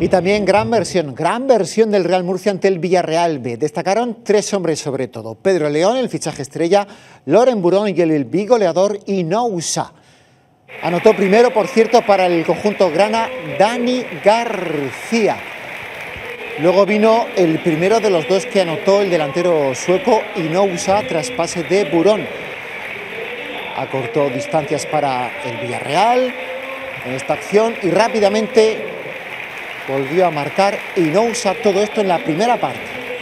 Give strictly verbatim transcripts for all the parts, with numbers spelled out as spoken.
Y también gran versión, gran versión del Real Murcia ante el Villarreal B. Destacaron tres hombres sobre todo: Pedro León, el fichaje estrella, Loren Burón y el bigoleador Inousa. Anotó primero, por cierto, para el conjunto grana Dani García. Luego vino el primero de los dos que anotó el delantero sueco Inousa tras pase de Burón. Acortó distancias para el Villarreal en esta acción y rápidamente volvió a marcar Inousa, todo esto en la primera parte.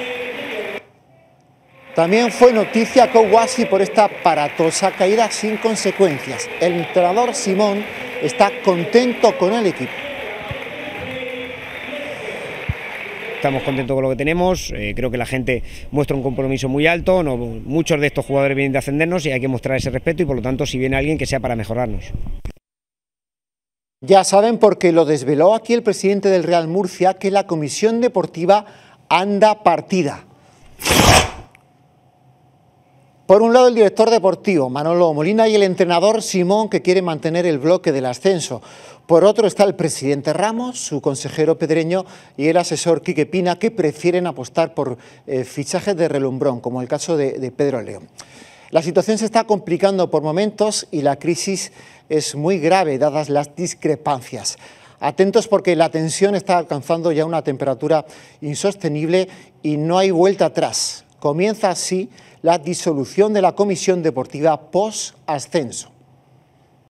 También fue noticia Kouassi por esta aparatosa caída sin consecuencias. El entrenador Simón está contento con el equipo. Estamos contentos con lo que tenemos, eh, creo que la gente muestra un compromiso muy alto, no, muchos de estos jugadores vienen de ascendernos y hay que mostrar ese respeto y por lo tanto si viene alguien que sea para mejorarnos. Ya saben, porque lo desveló aquí el presidente del Real Murcia, que la comisión deportiva anda partida. Por un lado, el director deportivo, Manolo Molina, y el entrenador Simón, que quiere mantener el bloque del ascenso. Por otro está el presidente Ramos, su consejero Pedreño y el asesor Quique Pina, que prefieren apostar por eh, fichajes de relumbrón, como el caso de, de Pedro León. La situación se está complicando por momentos y la crisis es muy grave, dadas las discrepancias. Atentos porque la tensión está alcanzando ya una temperatura insostenible y no hay vuelta atrás. Comienza así la disolución de la comisión deportiva post-ascenso.